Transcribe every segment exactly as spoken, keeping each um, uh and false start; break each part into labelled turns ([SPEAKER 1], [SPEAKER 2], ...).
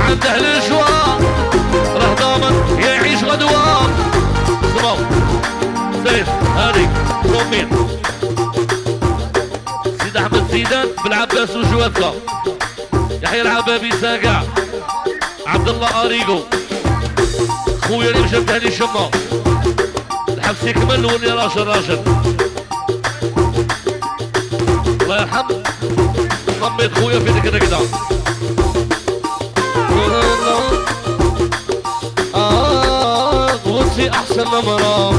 [SPEAKER 1] عنده الجوار راه ضامن يعيش غدوة. سمو سيف هادي رومين سيد احمد زيدان بالعباس وجواتها يحيى العبابي ساقع عبد الله اريغو خويا اللي مشى بتهني شمه الحبس يكمل ولي راشد راشد الله يرحم ضميت خويا في ذيك الركضه. آه غوتي أحسن نمرة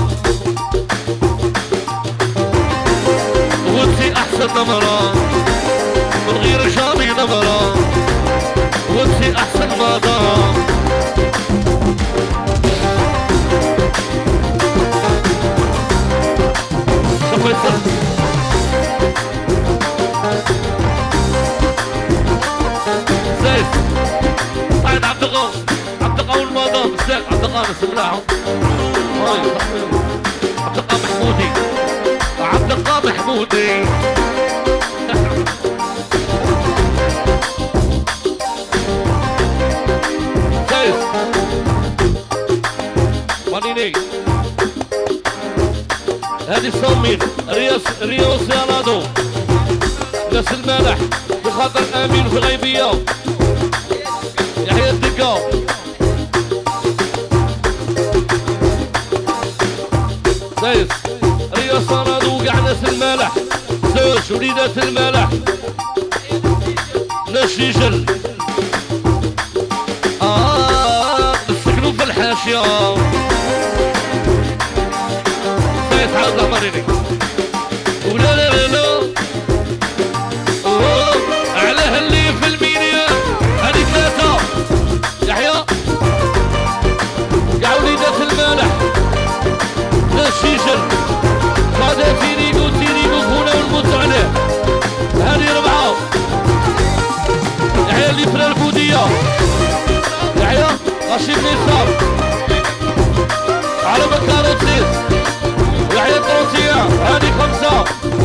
[SPEAKER 1] غوتي أحسن نمرة من غير جامي نمرة غوتي أحسن مدام. شوف يصير زيد طيب عبد القوي عبد القوي المدام الساق عبد القوي سملاهم عبد القوي محمودي عبد القوي محمودي زيد مانيني هادي صومين رياس ريو سيانادو ناس المالح بخاطر امين في غيبيه يحيى الدقه زيس ريو سيانادو وقع ناس المالح زوج وليدات المالح ناس شيجل اه سكنوا في الحاشيه زيس عاود المريني ولا لا لا لا على اللي في المينيا هذه ثلاثة يحيى يا وليدات المالح ناس شيشل هذا تيريقو تيريقو خونا ونموت عليه هذه ربعة يحيى اللي في البودية يحيى غشيم نيسار على مكاروتيس يحيى الطروسية هذه خمسة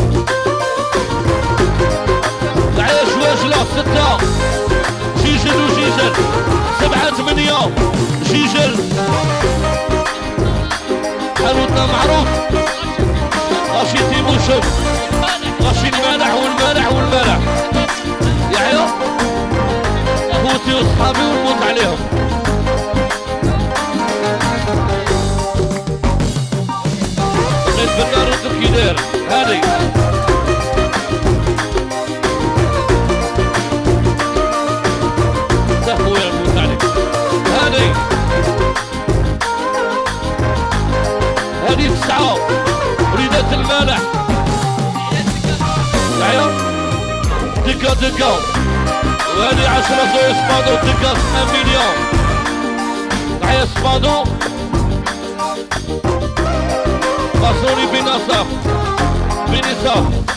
[SPEAKER 1] يحيى شواجلة ستة شيشل وشيشل سبعة ثمانية شيشل حلوتنا معروف غاشي تيموشف غاشي المالح والمالح والمالح يحيى خوتي وصحابي ونموت عليهم. بغيت بالنار ودك كي داير هادي تا خويا نموت عليك هادي هادي تسعة وليدات المالح يحيى دقة دقة وهادي عشرة زوج سبادو دقة ان مليون يحيى سبادو قاسوني بنصاف بنصاف